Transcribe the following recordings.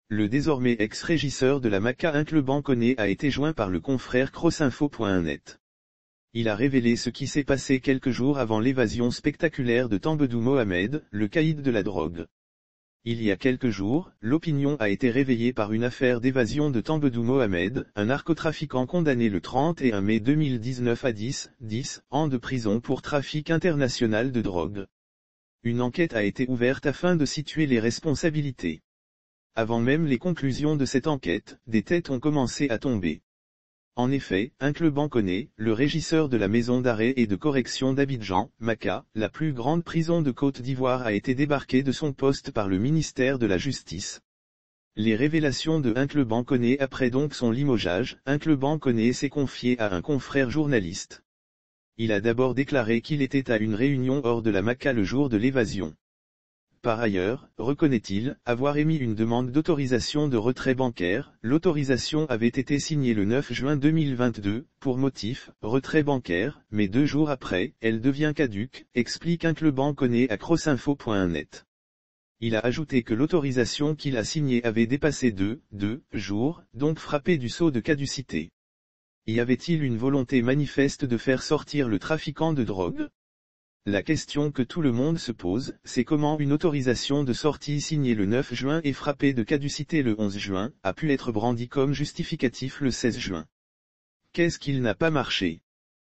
Le désormais ex-régisseur de la Maca Incleban Koné a été joint par le confrère crossinfo.net. Il a révélé ce qui s'est passé quelques jours avant l'évasion spectaculaire de Tambedou Mohamed, le caïd de la drogue. Il y a quelques jours, l'opinion a été réveillée par une affaire d'évasion de Tambedou Mohamed, un narcotrafiquant condamné le 31 mai 2019 à 10 ans de prison pour trafic international de drogue. Une enquête a été ouverte afin de situer les responsabilités. Avant même les conclusions de cette enquête, des têtes ont commencé à tomber. En effet, Incleban Koné, le régisseur de la maison d'arrêt et de correction d'Abidjan, Maca, la plus grande prison de Côte d'Ivoire, a été débarqué de son poste par le ministère de la Justice. Les révélations de Incleban Koné après donc son limogeage. Incleban Koné s'est confié à un confrère journaliste. Il a d'abord déclaré qu'il était à une réunion hors de la Maca le jour de l'évasion. Par ailleurs, reconnaît-il, avoir émis une demande d'autorisation de retrait bancaire. L'autorisation avait été signée le 9 juin 2022, pour motif, retrait bancaire, mais 2 jours après, elle devient caduque, explique Incleban Koné à crossinfo.net. Il a ajouté que l'autorisation qu'il a signée avait dépassé 2 jours, donc frappé du sceau de caducité. Y avait-il une volonté manifeste de faire sortir le trafiquant de drogue ? La question que tout le monde se pose, c'est comment une autorisation de sortie signée le 9 juin et frappée de caducité le 11 juin, a pu être brandie comme justificatif le 16 juin. Qu'est-ce qu'il n'a pas marché ?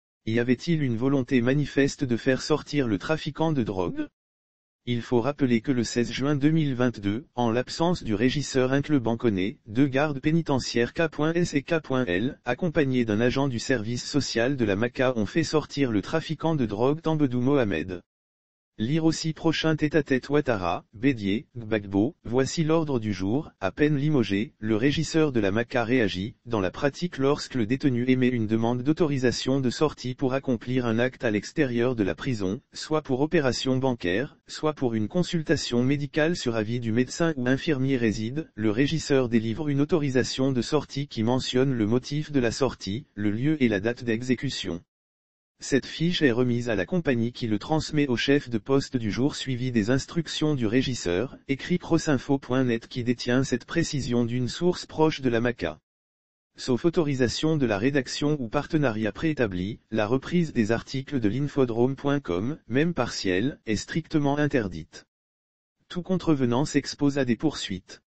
Y avait-il une volonté manifeste de faire sortir le trafiquant de drogue ? Il faut rappeler que le 16 juin 2022, en l'absence du régisseur Incleban Koné, 2 gardes pénitentiaires K.S et K.L, accompagnés d'un agent du service social de la Maca, ont fait sortir le trafiquant de drogue Tambedou Mohamed. Lire aussi prochain tête-à-tête Ouattara, Bédié, Gbagbo. Voici l'ordre du jour. À peine limogé, le régisseur de la Maca réagit. Dans la pratique, lorsque le détenu émet une demande d'autorisation de sortie pour accomplir un acte à l'extérieur de la prison, soit pour opération bancaire, soit pour une consultation médicale sur avis du médecin ou infirmier réside, le régisseur délivre une autorisation de sortie qui mentionne le motif de la sortie, le lieu et la date d'exécution. Cette fiche est remise à la compagnie qui le transmet au chef de poste du jour suivi des instructions du régisseur, écrit crossinfo.net qui détient cette précision d'une source proche de la Maca. Sauf autorisation de la rédaction ou partenariat préétabli, la reprise des articles de l'infodrome.com, même partielle, est strictement interdite. Tout contrevenant s'expose à des poursuites.